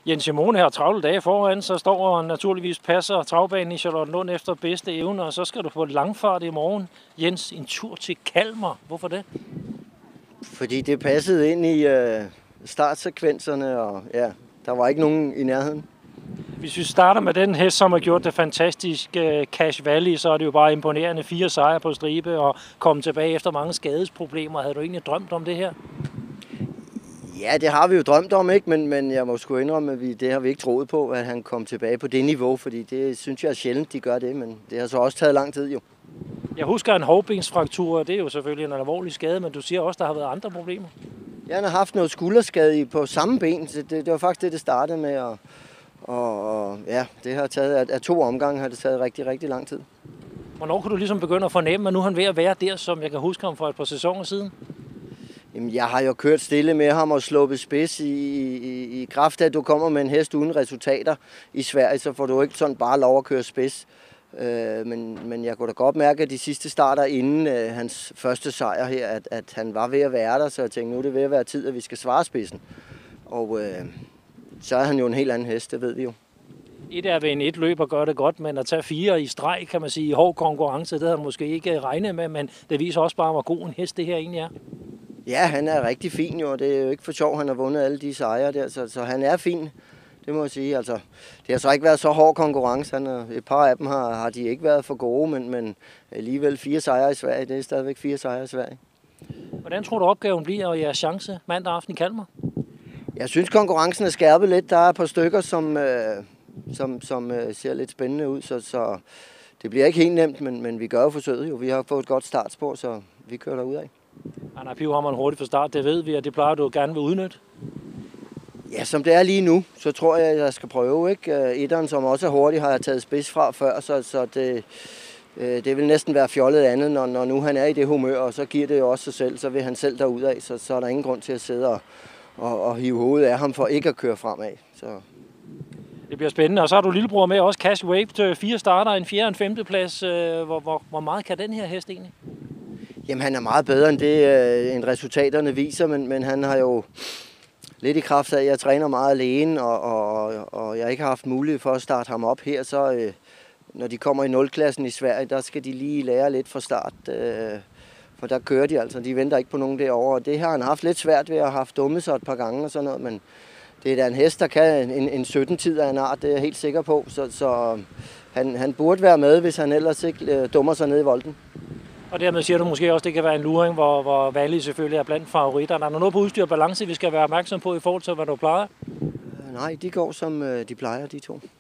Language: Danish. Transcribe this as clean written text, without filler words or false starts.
Jens Simone har travle dage foran, så står og naturligvis passer travbanen i Charlottenlund efter bedste evne, og så skal du på langfart i morgen. Jens, en tur til Kalmar. Hvorfor det? Fordi det passede ind i startsekvenserne, og ja, der var ikke nogen i nærheden. Hvis vi starter med den hest, som har gjort det fantastiske Cash Valley, så er det jo bare imponerende 4 sejre på stribe og komme tilbage efter mange skadesproblemer. Havde du egentlig drømt om det her? Ja, det har vi jo drømt om, ikke? Men jeg må sgu indrømme, at det har vi ikke troet på, at han kom tilbage på det niveau, fordi det synes jeg er sjældent, de gør det, men det har så også taget lang tid jo. Jeg husker en hovbensfraktur, det er jo selvfølgelig en alvorlig skade, men du siger også, der har været andre problemer. Ja, han har haft noget skulderskade på samme ben, så det var faktisk det startede med, og ja, det har taget, af 2 omgange har det taget rigtig, rigtig lang tid. Hvornår kan du ligesom begynde at fornemme, at nu er han ved at være der, som jeg kan huske ham for et par sæsoner siden? Jamen, jeg har jo kørt stille med ham og sluppet spids i kraft af, at du kommer med en hest uden resultater i Sverige, så får du ikke sådan bare lov at køre spids. Men jeg kunne da godt mærke, at de sidste starter inden hans første sejr her, at han var ved at være der, så jeg tænkte, nu er det ved at være tid, at vi skal svare spidsen. Og så er han jo en helt anden hest, det ved vi jo. Et er ved en 1 løb og gøre det godt, men at tage 4 i streg, kan man sige, i hård konkurrence, det havde han måske ikke regnet med, men det viser også bare, hvor god en hest det her egentlig er. Ja, han er rigtig fin jo, det er jo ikke for sjov, han har vundet alle de sejre der, så han er fin, det må jeg sige. Altså, det har så ikke været så hård konkurrence, et par af dem har de ikke været for gode, men alligevel 4 sejre i Sverige, det er stadigvæk 4 sejre i Sverige. Hvordan tror du opgaven bliver, og jeres chance mandag aften i Kalmar? Jeg synes konkurrencen er skærpet lidt, der er et par stykker, som ser lidt spændende ud, så det bliver ikke helt nemt, men vi gør jo forsøget jo, vi har fået et godt startspor, så vi kører derudad. Anna Pivhammer hurtigt fra start, det ved vi, og det plejer du gerne vil udnytte. Ja, som det er lige nu, så tror jeg, at jeg skal prøve, ikke? Etteren, som også er hurtig, har jeg taget spids fra før, så det vil næsten være fjollet andet, når nu han er i det humør, og så giver det jo også sig selv, så vil han selv derudad, så er der ingen grund til at sidde og hive hovedet af ham for ikke at køre fremad. Så. Det bliver spændende, og så har du lillebror med også, Cash Wave, 4 starter, en 4. og en 5. plads. Hvor meget kan den her hest egentlig? Jamen, han er meget bedre end det, end resultaterne viser, men han har jo lidt i kraft af, at jeg træner meget alene, og jeg ikke har haft mulighed for at starte ham op her, så når de kommer i 0-klassen i Sverige, der skal de lige lære lidt fra start, for der kører de altså, de venter ikke på nogen derovre, og det har han haft lidt svært ved at have haft dummet sig et par gange og sådan noget, men det er da en hest, der kan en 17-tid af en art, det er jeg helt sikker på, så han burde være med, hvis han ellers ikke dummer sig ned i volden. Og dermed siger du måske også, at det kan være en luring, hvor Valley selvfølgelig er blandt favoritterne. Er der noget på udstyr og balance, vi skal være opmærksom på i forhold til, hvad du plejer? Nej, de går som de plejer, de to.